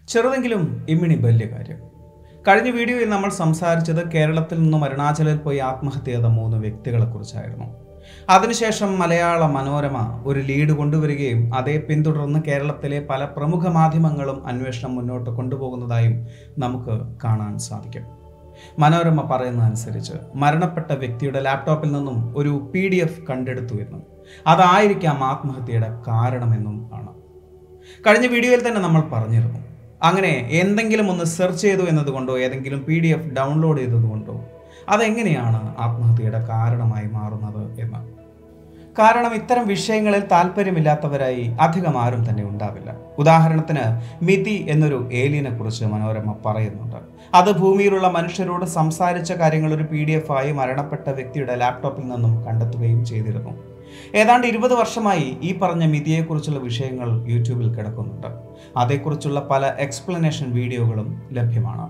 ചെറുതെങ്കിലും ഇമ്മിണി വലിയ കാര്യം. കഴിഞ്ഞ വീഡിയോയിൽ നമ്മൾ സംസാരിച്ചത് കേരളത്തിൽ നിന്നും അരുണാചലിൽ പോയി ആത്മഹത്യ ചെയ്ത 3 വ്യക്തികളെക്കുറിച്ചായിരുന്നു. അതിനുശേഷം മലയാള മനോരമ ഒരു ലീഡ് കൊണ്ടുവരികയും അതേ പിന്തുടർന്ന് കേരളത്തിലെ പല പ്രമുഖ മാധ്യമങ്ങളും അന്വേഷണം മുന്നോട്ട് കൊണ്ടുപോകുന്നതായും നമുക്ക് കാണാൻ സാധിക്കും. മനോരമ പറയുന്നതനുസരിച്ച് മരണപ്പെട്ട വ്യക്തിയുടെ ലാപ്ടോപ്പിൽ നിന്നും ഒരു PDF കണ്ടെടുത്തുവെന്നും അതായിരിക്കാം ആത്മഹത്യയുടെ കാരണമെന്നും ആണ്. കഴിഞ്ഞ വീഡിയോയിൽ തന്നെ നമ്മൾ പറഞ്ഞിരുന്നു. അങ്ങനെ എന്തെങ്കിലും ഒന്ന് സെർച്ച് ചെയ്തു എന്നതുകൊണ്ടോ ഏതെങ്കിലും PDF ഡൗൺലോഡ് ചെയ്തതുകൊണ്ടോ അതെങ്ങനെയാണ് ആത്മഹത്യയുടെ കാരണമായി മാറുന്നത് എന്ന്. കാരണം ഇത്തരം വിഷയങ്ങളിൽ താല്പര്യമില്ലാത്തവരായി അധികം ആരും തന്നെ ഉണ്ടാവില്ല. ഉദാഹരണത്തിന് മിതി എന്നൊരു ഏലിയനെ കുറിച്ച് മനോരമ പറയുന്നുണ്ട്. അത് ഭൂമിയിലുള്ള മനുഷ്യരോട് സംസാരിച്ച കാര്യങ്ങൾ ഒരു PDF ആയി മരണപ്പെട്ട വ്യക്തിയുടെ ലാപ്ടോപ്പിൽ നിന്നും കണ്ടെത്തുകയും ചെയ്തിരുന്നു. ഏതാണ്ട് 20 വർഷമായി ഈ പറഞ്ഞ മിതിയെക്കുറിച്ചുള്ള വിഷയങ്ങൾ യൂട്യൂബിൽ കിടക്കുന്നുണ്ട്. അതേക്കുറിച്ചുള്ള പല എക്സ്പ്ലനേഷൻ വീഡിയോകളും ലഭ്യമാണ്.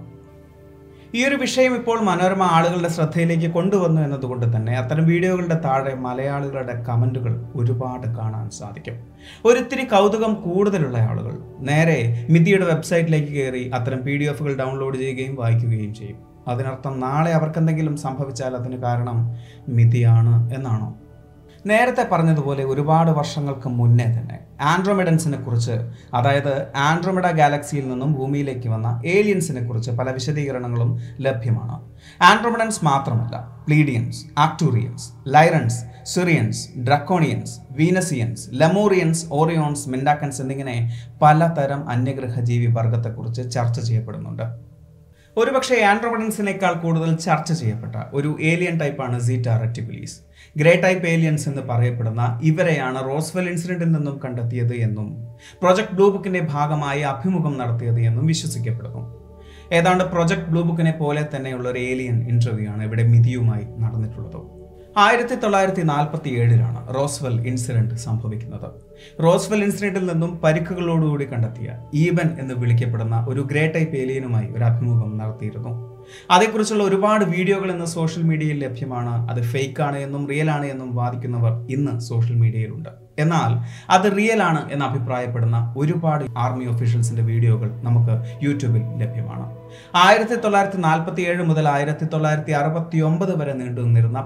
ഈ ഒരു വിഷയം ഇപ്പോൾ മനോരമ ആളുകളുടെ ശ്രദ്ധയിലേക്ക് കൊണ്ടുവന്നു എന്നതുകൊണ്ട് തന്നെ അത്തരം വീഡിയോകളുടെ താഴെ മലയാളികളുടെ കമൻറ്റുകൾ ഒരുപാട് കാണാൻ സാധിക്കും. ഒരിത്തിരി കൗതുകം കൂടുതലുള്ള ആളുകൾ നേരെ മിതിയുടെ വെബ്സൈറ്റിലേക്ക് കയറി അത്തരം PDF ഡൗൺലോഡ് ചെയ്യുകയും വായിക്കുകയും ചെയ്യും. അതിനർത്ഥം നാളെ അവർക്കെന്തെങ്കിലും സംഭവിച്ചാൽ അതിന് കാരണം മിതിയാണ് എന്നാണോ? നേരത്തെ പറഞ്ഞതുപോലെ ഒരുപാട് വർഷങ്ങൾക്ക് മുന്നേ തന്നെ ആൻഡ്രോമെഡൻസിനെ കുറിച്ച്, അതായത് ആൻഡ്രോമെഡ ഗാലക്സിയിൽ നിന്നും ഭൂമിയിലേക്ക് വന്ന ഏലിയൻസിനെ കുറിച്ച് പല വിശദീകരണങ്ങളും ലഭ്യമാണ്. ആൻഡ്രോമെഡൻസ് മാത്രമല്ല, പ്ലീഡിയൻസ്, ആക്ടൂറിയൻസ്, ലൈറൻസ്, സിറിയൻസ്, ഡ്രക്കോണിയൻസ്, വീനസിയൻസ്, ലെമൂറിയൻസ്, ഓറിയോൺസ്, മിൻഡാക്കൻസ് എന്നിങ്ങനെ പലതരം അന്യഗ്രഹ ജീവി വർഗത്തെക്കുറിച്ച് ചർച്ച ചെയ്യപ്പെടുന്നുണ്ട്. ഒരുപക്ഷെ ആൻഡ്രോമെഡൻസിനേക്കാൾ കൂടുതൽ ചർച്ച ചെയ്യപ്പെട്ട ഒരു ഏലിയൻ ടൈപ്പാണ് Zeta Reticulis. Grey type aliens എന്ന് പറയപ്പെടുന്ന ഇവരെയാണ് റോസ്വെൽ ഇൻസിഡന്റിൽ നിന്നും കണ്ടെത്തിയത് എന്നും പ്രൊജക്ട് ബ്ലൂ ബുക്കിന്റെ ഭാഗമായി അഭിമുഖം നടത്തിയത് എന്നും വിശ്വസിക്കപ്പെടുന്നു. ഏതാണ്ട് പ്രൊജക്ട് ബ്ലൂ ബുക്കിനെ പോലെ തന്നെയുള്ള ഒരു ഏലിയൻ ഇന്റർവ്യൂ ആണ് ഇവിടെ മിതിയുമായി നടന്നിട്ടുള്ളത്. 1947 റോസ്വെൽ ഇൻസിഡന്റ് സംഭവിക്കുന്നത്. റോസ്വെൽ ഇൻസിഡന്റിൽ നിന്നും പരിക്കുകളോടുകൂടി കണ്ടെത്തിയ ഈബൻ എന്ന് വിളിക്കപ്പെടുന്ന ഒരു ഗ്രേ ടൈപ്പ് ഏലിയനുമായി ഒരു അഭിമുഖം നടത്തിയിരുന്നു. അതേക്കുറിച്ചുള്ള ഒരുപാട് വീഡിയോകൾ ഇന്ന് സോഷ്യൽ മീഡിയയിൽ ലഭ്യമാണ്. അത് ഫേക്ക് ആണ് എന്നും റിയൽ ആണ് എന്നും വാദിക്കുന്നവർ ഇന്ന് സോഷ്യൽ മീഡിയയിലുണ്ട്. എന്നാൽ അത് റിയൽ ആണ് എന്ന് അഭിപ്രായപ്പെടുന്ന ഒരുപാട് ആർമി ഒഫീഷ്യൽസിന്റെ വീഡിയോകൾ നമുക്ക് യൂട്യൂബിൽ ലഭ്യമാണ്. 1947 മുതൽ 1969 വരെ നീണ്ടു നിന്നിരുന്ന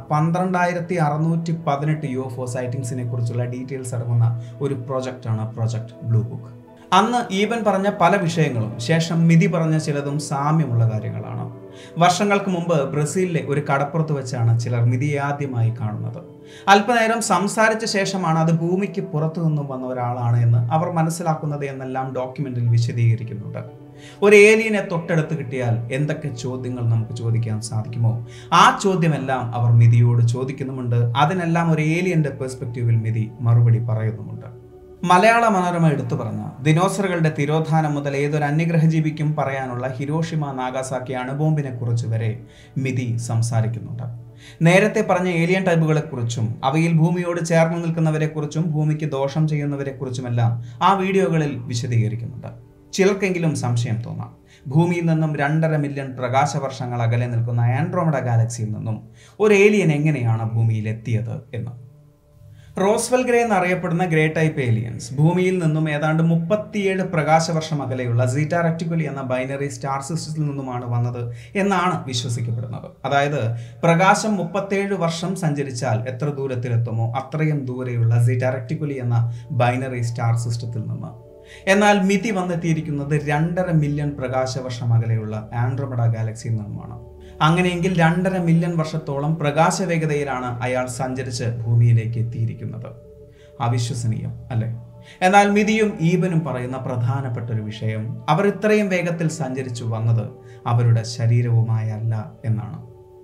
12,618 UFO സൈറ്റിംഗ്സിനെ കുറിച്ചുള്ള ഡീറ്റെയിൽസ് അടങ്ങുന്ന ഒരു പ്രൊജക്റ്റാണ് പ്രൊജക്ട് ബ്ലൂ ബുക്ക്. അന്ന് ഈബൻ പറഞ്ഞ പല വിഷയങ്ങളും ശേഷം മിതി പറഞ്ഞ ചിലതും സാമ്യമുള്ള കാര്യങ്ങളാണ്. വർഷങ്ങൾക്ക് മുമ്പ് ബ്രസീലിലെ ഒരു കടപ്പുറത്ത് വെച്ചാണ് ചിലർ മിതിയെ ആദ്യമായി കാണുന്നത്. അല്പനേരം സംസാരിച്ച ശേഷമാണ് അത് ഭൂമിക്ക് പുറത്തു നിന്നും വന്ന ഒരാളാണ് എന്ന് അവർ മനസ്സിലാക്കുന്നത് എന്നെല്ലാം ഡോക്യുമെന്റിൽ വിശദീകരിക്കുന്നുണ്ട്. ഒരു ഏലിയനെ തൊട്ടടുത്ത് കിട്ടിയാൽ എന്തൊക്കെ ചോദ്യങ്ങൾ നമുക്ക് ചോദിക്കാൻ സാധിക്കുമോ ആ ചോദ്യമെല്ലാം അവർ മിതിയോട് ചോദിക്കുന്നുമുണ്ട്. അതിനെല്ലാം ഒരു ഏലിയന്റെ പെർസ്പെക്റ്റീവിൽ മിതി മറുപടി പറയുന്നുമുണ്ട്. മലയാള മനോരമ എടുത്തു പറഞ്ഞ ദിനോസറുകളുടെ തിരോധാനം മുതൽ ഏതൊരു അന്യഗ്രഹജീവിക്കും പറയാനുള്ള ഹിരോഷിമ നാഗാസാക്കി അണുബോംബിനെ കുറിച്ച് വരെ മിതി സംസാരിക്കുന്നുണ്ട്. നേരത്തെ പറഞ്ഞ ഏലിയൻ ടൈപ്പുകളെ കുറിച്ചും അവയിൽ ഭൂമിയോട് ചേർന്ന് നിൽക്കുന്നവരെ കുറിച്ചും ഭൂമിക്ക് ദോഷം ചെയ്യുന്നവരെ കുറിച്ചുമെല്ലാം ആ വീഡിയോകളിൽ വിശദീകരിക്കുന്നുണ്ട്. ചിലർക്കെങ്കിലും സംശയം തോന്നാം, ഭൂമിയിൽ നിന്നും 2.5 മില്യൺ പ്രകാശവർഷങ്ങൾ അകലെ നിൽക്കുന്ന ആൻഡ്രോമെഡ ഗാലക്സിയിൽ നിന്നും ഒരു ഏലിയൻ എങ്ങനെയാണ് ഭൂമിയിൽ എത്തിയത് എന്ന്. റോസ്വെൽ ഗ്രേ എന്നറിയപ്പെടുന്ന ഗ്രേ ടൈപ്പ് ഏലിയൻസ് ഭൂമിയിൽ നിന്നും ഏതാണ്ട് 37 പ്രകാശവർഷം അകലെയുള്ള സീറ്റ റെക്റ്റിക്കുലി എന്ന ബൈനറി സ്റ്റാർ സിസ്റ്റത്തിൽ നിന്നുമാണ് വന്നത് എന്നാണ് വിശ്വസിക്കപ്പെടുന്നത്. അതായത് പ്രകാശം 37 വർഷം സഞ്ചരിച്ചാൽ എത്ര ദൂരത്തിലെത്തുമോ അത്രയും ദൂരെയുള്ള സീറ്റ റെക്റ്റിക്കുലി എന്ന ബൈനറി സ്റ്റാർ സിസ്റ്റത്തിൽ നിന്ന്. എന്നാൽ മിതി വന്നെത്തിയിരിക്കുന്നത് 2.5 മില്യൺ പ്രകാശവർഷം അകലെയുള്ള ആൻഡ്രോമെഡ ഗാലക്സിയിൽ നിന്നുമാണ്. അങ്ങനെയെങ്കിൽ 2.5 മില്യൺ വർഷത്തോളം പ്രകാശ വേഗതയിലാണ് അയാൾ സഞ്ചരിച്ച് ഭൂമിയിലേക്ക് എത്തിയിരിക്കുന്നത്. അവിശ്വസനീയം അല്ലേ? എന്നാൽ മിതിയും ഈബനും പറയുന്ന പ്രധാനപ്പെട്ട ഒരു വിഷയം, അവർ ഇത്രയും വേഗത്തിൽ സഞ്ചരിച്ചു വന്നത് അവരുടെ ശരീരവുമായല്ല എന്നാണ്.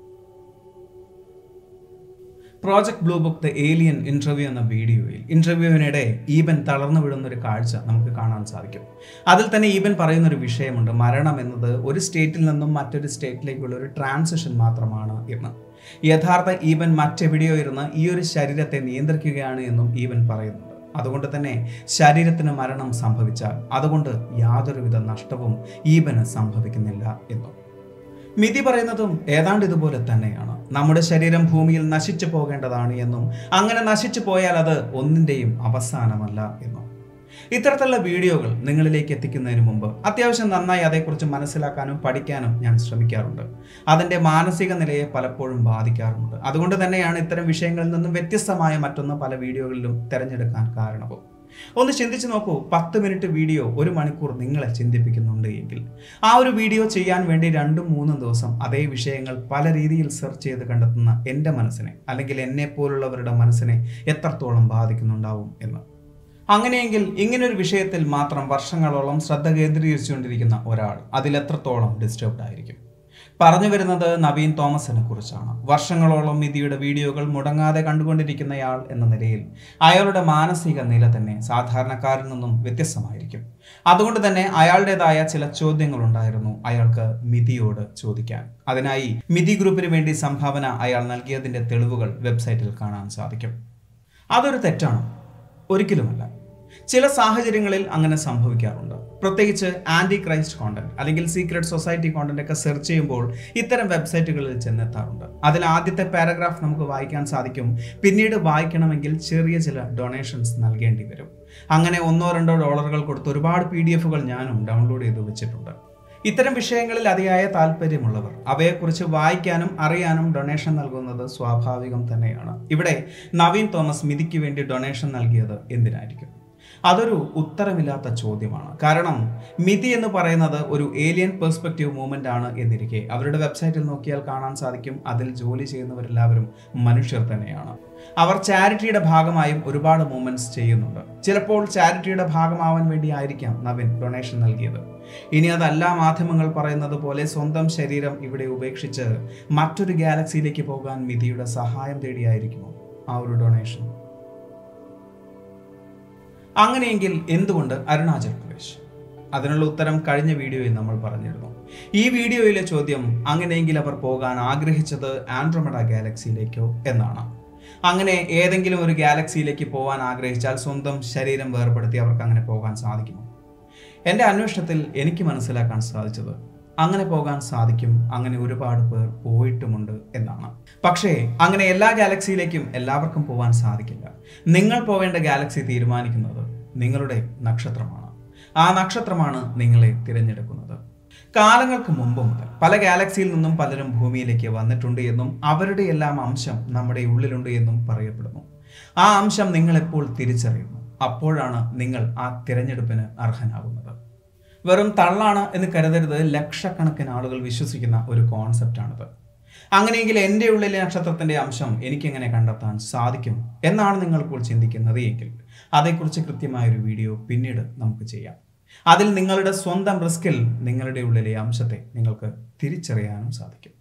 Project blue book the alien interview എന്ന വീഡിയോയിൽ ഇന്റർവ്യൂവിനിടെ ഈബൻ തളർന്നു വിടുന്ന ഒരു കാഴ്ച നമുക്ക് കാണാൻ സാധിക്കും. അതിൽ തന്നെ ഈബൻ പറയുന്ന ഒരു വിഷയമുണ്ട്, മരണം എന്നത് ഒരു സ്റ്റേറ്റിൽ നിന്നും മറ്റൊരു സ്റ്റേറ്റിലേക്കുള്ള ഒരു ട്രാൻസിഷൻ മാത്രമാണ് എന്ന്. യഥാർത്ഥ ഈബൻ മറ്റെവിടെയോ ഇരുന്ന് ഈ ഒരു ശരീരത്തെ നിയന്ത്രിക്കുകയാണ് എന്നും ഈബൻ പറയുന്നുണ്ട്. അതുകൊണ്ട് തന്നെ ശരീരത്തിന് മരണം സംഭവിച്ചാൽ അതുകൊണ്ട് യാതൊരുവിധ നഷ്ടവും ഈബന് സംഭവിക്കുന്നില്ല എന്നും. മിതി പറയുന്നതും ഏതാണ്ട് ഇതുപോലെ തന്നെയാണ്. നമ്മുടെ ശരീരം ഭൂമിയിൽ നശിച്ചു പോകേണ്ടതാണ് എന്നും അങ്ങനെ നശിച്ചു പോയാൽ അത് ഒന്നിൻ്റെയും അവസാനമല്ല എന്നും. ഇത്തരത്തിലുള്ള വീഡിയോകൾ നിങ്ങളിലേക്ക് എത്തിക്കുന്നതിന് മുമ്പ് അത്യാവശ്യം നന്നായി അതേക്കുറിച്ച് മനസ്സിലാക്കാനും പഠിക്കാനും ഞാൻ ശ്രമിക്കാറുണ്ട്. അതിൻ്റെ മാനസിക നിലയെ പലപ്പോഴും ബാധിക്കാറുണ്ട്. അതുകൊണ്ട് തന്നെയാണ് ഇത്തരം വിഷയങ്ങളിൽ നിന്നും വ്യത്യസ്തമായ മറ്റൊന്ന് പല വീഡിയോകളിലും തിരഞ്ഞെടുക്കാൻ കാരണവും. ഒന്ന് ചിന്തിച്ചു നോക്കൂ, 10 മിനിറ്റ് വീഡിയോ 1 മണിക്കൂർ നിങ്ങളെ ചിന്തിപ്പിക്കുന്നുണ്ട് എങ്കിൽ ആ ഒരു വീഡിയോ ചെയ്യാൻ വേണ്ടി 2-3 ദിവസം അതേ വിഷയങ്ങൾ പല രീതിയിൽ സെർച്ച് ചെയ്ത് കണ്ടെത്തുന്ന എൻ്റെ മനസ്സിനെ, അല്ലെങ്കിൽ എന്നെ പോലുള്ളവരുടെ മനസ്സിനെ എത്രത്തോളം ബാധിക്കുന്നുണ്ടാവും എന്ന്. അങ്ങനെയെങ്കിൽ ഇങ്ങനൊരു വിഷയത്തിൽ മാത്രം വർഷങ്ങളോളം ശ്രദ്ധ കേന്ദ്രീകരിച്ചുകൊണ്ടിരിക്കുന്ന ഒരാൾ അതിലെത്രത്തോളം ഡിസ്റ്റർബ്ഡ് ആയിരിക്കും? പറഞ്ഞു വരുന്നത് നവീൻ തോമസിനെ കുറിച്ചാണ്. വർഷങ്ങളോളം മിതിയുടെ വീഡിയോകൾ മുടങ്ങാതെ കണ്ടുകൊണ്ടിരിക്കുന്നയാൾ എന്ന നിലയിൽ അയാളുടെ മാനസിക നില തന്നെ സാധാരണക്കാരിൽ നിന്നും വ്യത്യസ്തമായിരിക്കും. അതുകൊണ്ട് തന്നെ അയാളുടേതായ ചില ചോദ്യങ്ങളുണ്ടായിരുന്നു അയാൾക്ക് മിതിയോട് ചോദിക്കാൻ. അതിനായി മിതി ഗ്രൂപ്പിന് വേണ്ടി സംഭാവന അയാൾ നൽകിയതിൻ്റെ തെളിവുകൾ വെബ്സൈറ്റിൽ കാണാൻ സാധിക്കും. അതൊരു തെറ്റാണ്? ഒരിക്കലുമല്ല. ചില സാഹചര്യങ്ങളിൽ അങ്ങനെ സംഭവിക്കാറുണ്ട്. പ്രത്യേകിച്ച് ആൻറ്റി ക്രൈസ്റ്റ് കോണ്ടന്റ് അല്ലെങ്കിൽ സീക്രട്ട് സൊസൈറ്റി കോണ്ടന്റ് ഒക്കെ സെർച്ച് ചെയ്യുമ്പോൾ ഇത്തരം വെബ്സൈറ്റുകളിൽ ചെന്നെത്താറുണ്ട്. അതിൽ ആദ്യത്തെ പാരഗ്രാഫ് നമുക്ക് വായിക്കാൻ സാധിക്കും. പിന്നീട് വായിക്കണമെങ്കിൽ ചെറിയ ചില ഡൊണേഷൻസ് നൽകേണ്ടി വരും. അങ്ങനെ $1-2 കൊടുത്ത് ഒരുപാട് PDF-കൾ ഞാനും ഡൗൺലോഡ് ചെയ്ത് വെച്ചിട്ടുണ്ട്. ഇത്തരം വിഷയങ്ങളിൽ അതിയായ താല്പര്യമുള്ളവർ അവയെക്കുറിച്ച് വായിക്കാനും അറിയാനും ഡൊണേഷൻ നൽകുന്നത് സ്വാഭാവികം തന്നെയാണ്. ഇവിടെ നവീൻ തോമസ് മിതിക്ക് വേണ്ടി ഡൊണേഷൻ നൽകിയത് എന്തിനായിരിക്കും? അതൊരു ഉത്തരമില്ലാത്ത ചോദ്യമാണ്. കാരണം മിതി എന്ന് പറയുന്നത് ഒരു ഏലിയൻ പെർസ്പെക്റ്റീവ് മൂവ്മെന്റ് ആണ് എന്നിരിക്കെ അവരുടെ വെബ്സൈറ്റിൽ നോക്കിയാൽ കാണാൻ സാധിക്കും അതിൽ ജോലി ചെയ്യുന്നവരെല്ലാവരും മനുഷ്യർ തന്നെയാണ്. അവർ ചാരിറ്റിയുടെ ഭാഗമായും ഒരുപാട് മൂവ്മെന്റ്സ് ചെയ്യുന്നുണ്ട്. ചിലപ്പോൾ ചാരിറ്റിയുടെ ഭാഗമാവാൻ വേണ്ടി ആയിരിക്കാം നവീൻ ഡൊണേഷൻ നൽകിയത്. ഇനി അതല്ല മാധ്യമങ്ങൾ പറയുന്നത് പോലെ സ്വന്തം ശരീരം ഇവിടെ ഉപേക്ഷിച്ച് മറ്റൊരു ഗാലക്സിയിലേക്ക് പോകാൻ മിതിയുടെ സഹായം തേടിയായിരിക്കുമോ ആ ഒരു ഡൊണേഷൻ? അങ്ങനെയെങ്കിൽ എന്തുകൊണ്ട് അരുണാചൽ പ്രദേശ്? അതിനുള്ള ഉത്തരം കഴിഞ്ഞ വീഡിയോയിൽ നമ്മൾ പറഞ്ഞിരുന്നു. ഈ വീഡിയോയിലെ ചോദ്യം അങ്ങനെയെങ്കിൽ അവർ പോകാൻ ആഗ്രഹിച്ചത് ആൻഡ്രോമെഡ ഗാലക്സിയിലേക്കോ എന്നാണ്. അങ്ങനെ ഏതെങ്കിലും ഒരു ഗാലക്സിയിലേക്ക് പോകാൻ ആഗ്രഹിച്ചാൽ സ്വന്തം ശരീരം വേർപെടുത്തി അവർക്ക് അങ്ങനെ പോകാൻ സാധിക്കുമോ? എൻ്റെ അന്വേഷണത്തിൽ എനിക്ക് മനസ്സിലാക്കാൻ സാധിച്ചത് അങ്ങനെ പോകാൻ സാധിക്കും, അങ്ങനെ ഒരുപാട് പേർ പോയിട്ടുമുണ്ട് എന്നാണ്. പക്ഷേ അങ്ങനെ എല്ലാ ഗാലക്സിയിലേക്കും എല്ലാവർക്കും പോകാൻ സാധിക്കില്ല. നിങ്ങൾ പോവേണ്ട ഗാലക്സി തീരുമാനിക്കുന്നത് നിങ്ങളുടെ നക്ഷത്രമാണ്. ആ നക്ഷത്രമാണ് നിങ്ങളെ തിരഞ്ഞെടുക്കുന്നത്. കാലങ്ങൾക്ക് മുമ്പ് മുതൽ പല ഗാലക്സിയിൽ നിന്നും പലരും ഭൂമിയിലേക്ക് വന്നിട്ടുണ്ട് എന്നും അവരുടെ എല്ലാം അംശം നമ്മുടെ ഉള്ളിലുണ്ട് എന്നും പറയപ്പെടുന്നു. ആ അംശം നിങ്ങളെപ്പോൾ തിരിച്ചറിയുന്നു, അപ്പോഴാണ് നിങ്ങൾ ആ തിരഞ്ഞെടുപ്പിന് അർഹനാകുന്നത്. വെറും തള്ളാണ് എന്ന് കരുതരുത്. ലക്ഷക്കണക്കിന് ആളുകൾ വിശ്വസിക്കുന്ന ഒരു കോൺസെപ്റ്റാണിത്. അങ്ങനെയെങ്കിൽ എൻ്റെ ഉള്ളിലെ നക്ഷത്രത്തിൻ്റെ അംശം എനിക്കെങ്ങനെ കണ്ടെത്താൻ സാധിക്കും എന്നാണ് നിങ്ങളിപ്പോൾ ചിന്തിക്കുന്നത് എങ്കിൽ അതേക്കുറിച്ച് കൃത്യമായൊരു വീഡിയോ പിന്നീട് നമുക്ക് ചെയ്യാം. അതിൽ നിങ്ങളുടെ സ്വന്തം റിസ്കിൽ നിങ്ങളുടെ ഉള്ളിലെ അംശത്തെ നിങ്ങൾക്ക് തിരിച്ചറിയാനും സാധിക്കും.